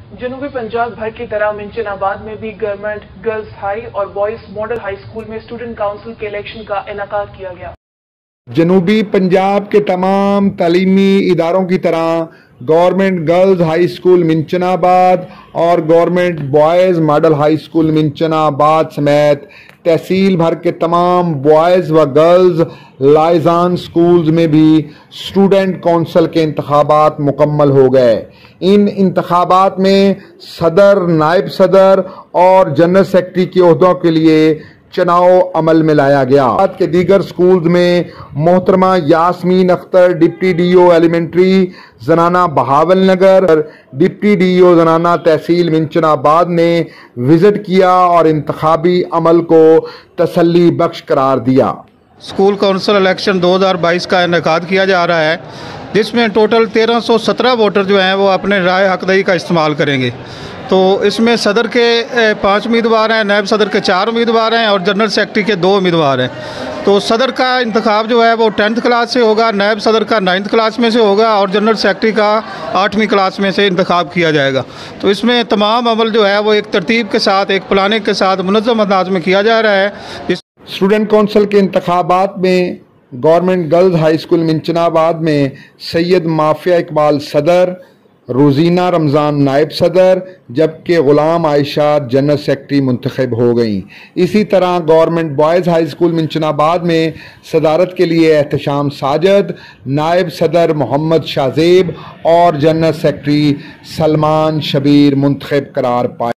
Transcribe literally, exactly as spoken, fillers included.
जनूबी पंजाब भर की तरह मिंचनाबाद में भी गवर्नमेंट गर्ल्स हाई और बॉयज मॉडल हाई स्कूल में स्टूडेंट काउंसिल के इलेक्शन का इनेकाद किया गया। जनूबी पंजाब के तमाम तालीमी इदारों की तरह government girls high school Minchinabad और government boys model high school Minchinabad समेत तहसील भर के तमाम बॉयज़ व गर्ल्स लाइजान स्कूल्स में भी स्टूडेंट कौंसल के इंतखाबात मुकम्मल हो गए। इन इंतखाबात में सदर, नायब सदर और जनरल सेक्रेटरी के ओहदों के लिए चुनाव अमल में लाया गया। के दीगर स्कूल्स में मोहतरमा Yasmeen Akhtar deputy DO elementary जनाना बहावल नगर, डिप्टी डीओ जनाना तहसील मिंचनाबाद ने विजिट किया और इंतखाबी अमल को तसल्ली बख्श करार दिया। स्कूल काउंसिल इलेक्शन दो हज़ार बाईस का इनेकाद किया जा रहा है, जिसमें टोटल तेरह सौ सत्रह वोटर जो हैं वो अपने राय हकदही का इस्तेमाल करेंगे। तो इसमें सदर के पाँच उम्मीदवार हैं, नायब सदर के चार उम्मीदवार हैं और जनरल सेक्रेटरी के दो उम्मीदवार हैं। तो सदर का इंतखाब जो है वो टेंथ क्लास से होगा, नायब सदर का नाइन्थ क्लास में से होगा और जनरल सेक्रेटरी का आठवीं क्लास में से इंतखाब किया जाएगा। तो इसमें तमाम अमल जो है वो एक तरतीब के साथ, एक प्लानिंग के साथ मुनज़्ज़म अंदाज में किया जा रहा है। इस स्टूडेंट कौंसिल के इंतखाबात में government girls high school Minchinabad में सैयद माफिया इकबाल सदर, रोजीना रमज़ान नायब सदर जबकि ग़ुलाम आयशा जनरल सेक्रेटरी मुंतखब हो गईं। इसी तरह government boys high school Minchinabad में सदारत के लिए एहतशाम साजद, नायब सदर मोहम्मद शाहजेब और जनरल सेक्रेटरी सलमान शबीर मुंतखब करार पाए।